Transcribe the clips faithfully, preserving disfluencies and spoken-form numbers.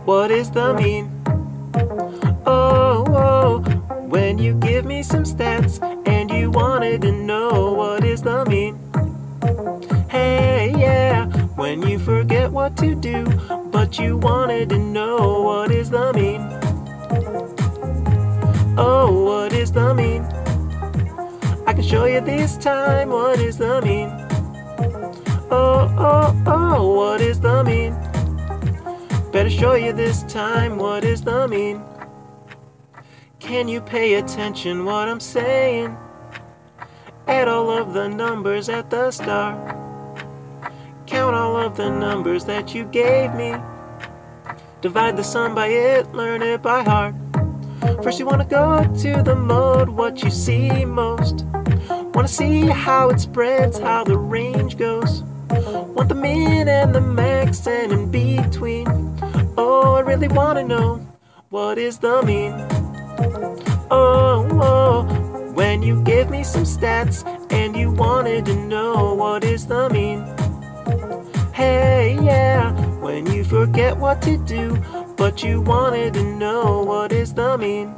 What is the mean? Oh, oh, when you give me some stats and you wanted to know what is the mean? Hey, yeah, when you forget what to do, but you wanted to know what is the mean? Oh, what is the mean? I can show you this time what is the mean? Oh, oh, oh, what is the mean? Better show you this time what is the mean? Can you pay attention what I'm saying? Add all of the numbers at the start. Count all of the numbers that you gave me. Divide the sum by it, learn it by heart. First you wanna go to the mode, what you see most. Wanna see how it spreads, how the range goes. Want the min and the max and in between. Oh, I really wanna know, what is the mean? Oh, oh, when you give me some stats and you wanted to know what is the mean? Hey, yeah, when you forget what to do, but you wanted to know what is the mean?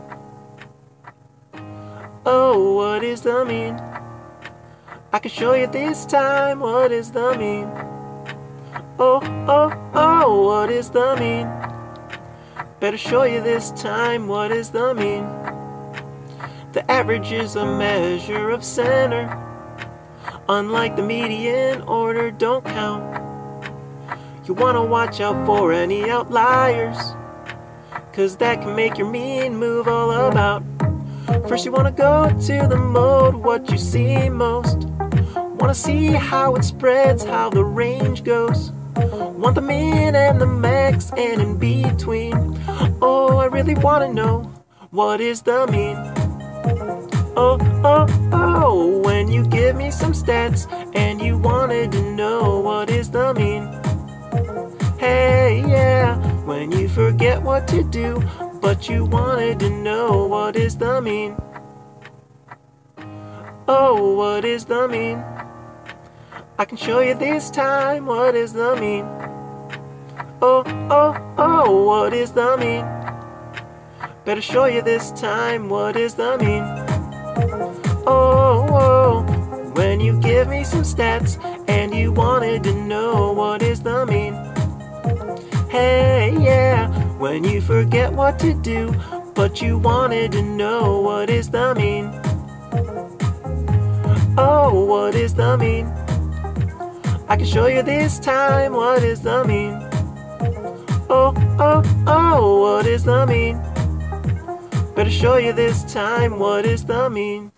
Oh, what is the mean? I can show you this time what is the mean? Oh, oh, oh, what is the mean? Better show you this time what is the mean? The average is a measure of center. Unlike the median, order don't count. You wanna watch out for any outliers, cause that can make your mean move all about. First you wanna go to the mode, what you see most. Wanna see how it spreads, how the range goes. Want the min and the max and in between. Oh, I really wanna know, what is the mean? Oh, oh, oh, when you give me some stats and you wanted to know what is the mean? Hey, yeah, when you forget what to do, but you wanted to know what is the mean? Oh, what is the mean? I can show you this time what is the mean? Oh, oh, oh, what is the mean? Better show you this time what is the mean? Oh, oh, when you give me some stats and you wanted to know what is the mean? Hey, yeah, when you forget what to do, but you wanted to know what is the mean? Oh, what is the mean? I can show you this time what is the mean? Oh, oh, oh, what is the mean? Better show you this time what is the mean?